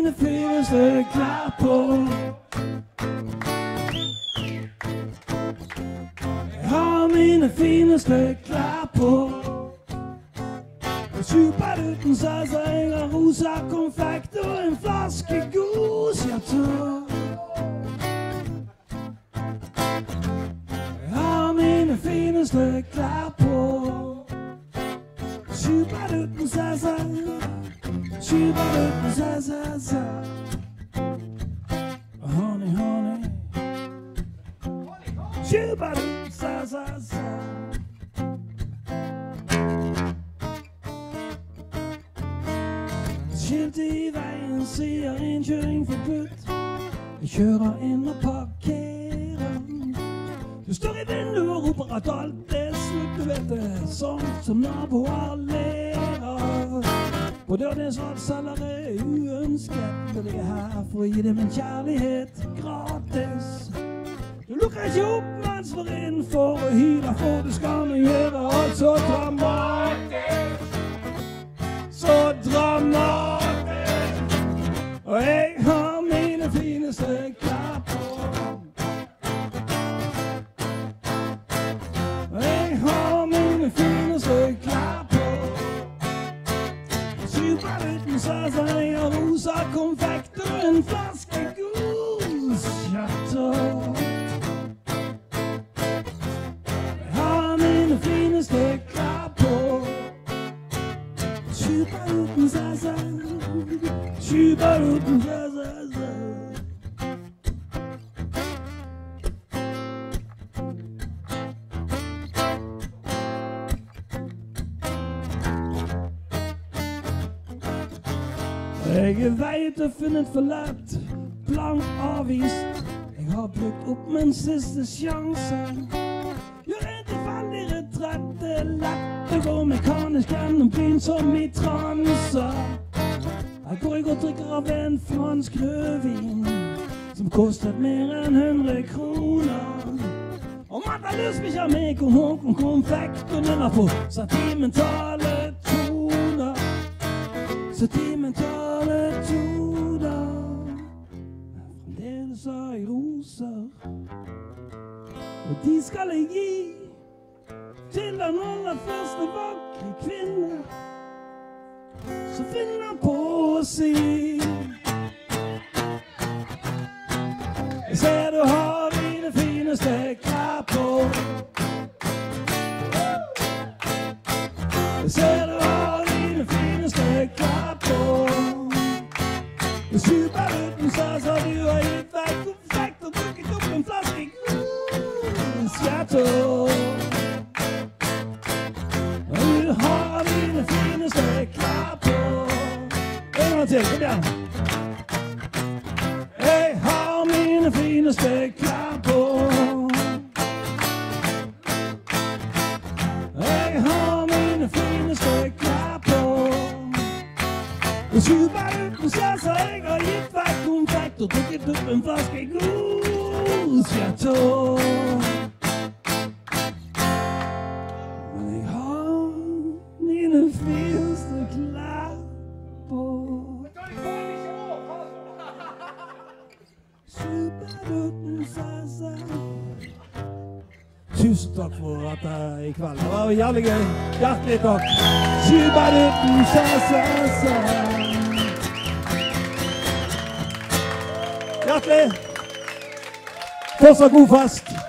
mine fineste klær på. Jeg har mine fineste klær på. Superdutten salsa, jeg har rosa konfekt og en flaske god chateau. Jeg har mine fineste klær på. Superdutten salsa, superdutten salsa. Honey, honey, superdutten salsa. Skilt i veien sier innkjøring forbudt. Jeg kjører inn og parkerer. Du står i vinduet og roper at alt er slutt. Du vet det, sånt som naboer ler av. På døren så selger jeg uønsket. Og jeg er her for å gi dem en kjærlighet gratis. Du lukker ikke opp mens for innenfor og hyler, for du skal nå gjøre alt så dramatisk. Så dramatisk. Og jeg har mine fineste klær på. Og jeg har mine fineste klær på. Superdutten salsa, jeg har rosa konfekt og en flaske god chateau. Jeg har mine fineste klær på. Superdutten salsa, superdutten salsa. Jeg vet og funnet for lett, blank avvist. Jeg har brukt opp min siste sjanse. Gjør en tilfeldig retrett, det er lett å gå mekanisk gjennom byen som i transe. Her går jeg og drikker av en fransk rødvin som kostet mer enn 100 kroner. Og man har lyst til å meg og hånd konfekt og nynner på sentimentale toner. Sentimentale toner. Fremdeles har jeg roser, og de skal jeg gi til den aller første vakre kvinne som finner på å si. Jeg ser du har mine fineste klær på. Jeg ser du har mine fineste klær på. Superdutten salsa, du har gitt deg konfekt og drukket opp en flaske god chateau. Du har mine fineste klær på. En gang til, kom igjen. Jeg har mine fineste klær på. Jeg har mine fineste klær på. Superdutten salsa, jeg har gitt deg konfekt og drukket opp en flaske god chateau. Men jeg har mine fineste klær på. Superdutten salsa. Tusen takk for at i kveld. Det var jævlig gøy. Hjertelig takk. Superdutten salsa. Hjertelig. Fortsatt god fest.